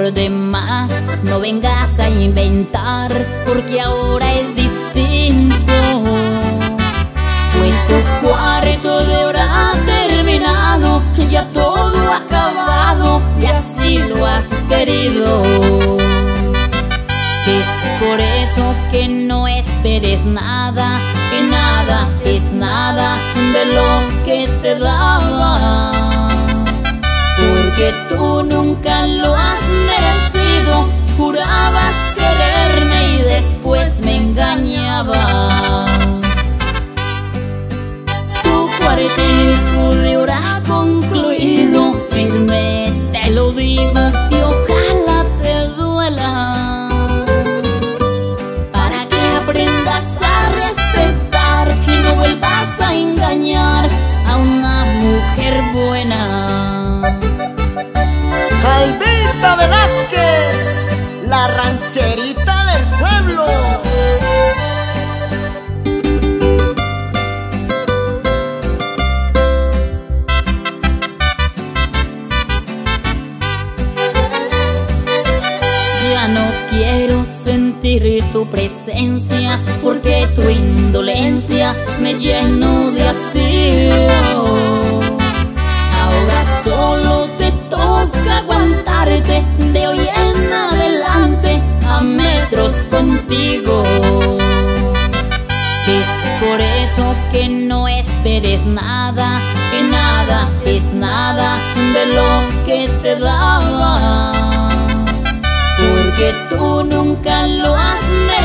por demás. No vengas a inventar, porque ahora es distinto. Pues tu cuarto de hora ha terminado, ya todo acabado, y así lo has querido. Es por eso que no esperes nada, que nada es nada de lo que te daba. Porque tú nunca lo has merecido, jurabas quererme y después me engañabas. Tu cuartito de hora concluido, firme te lo digo, y ojalá te duela, para que aprendas a respetar y no vuelvas a engañar a una mujer buena. Albita Velázquez, la rancherita del pueblo. Ya no quiero sentir tu presencia, porque tu indolencia me llenó de hastío. Ahora solo te toca aguantarte de hoy en adelante a metros contigo. Es por eso que no esperes nada, que nada es nada de lo que te daba. Porque tú nunca lo has merecido,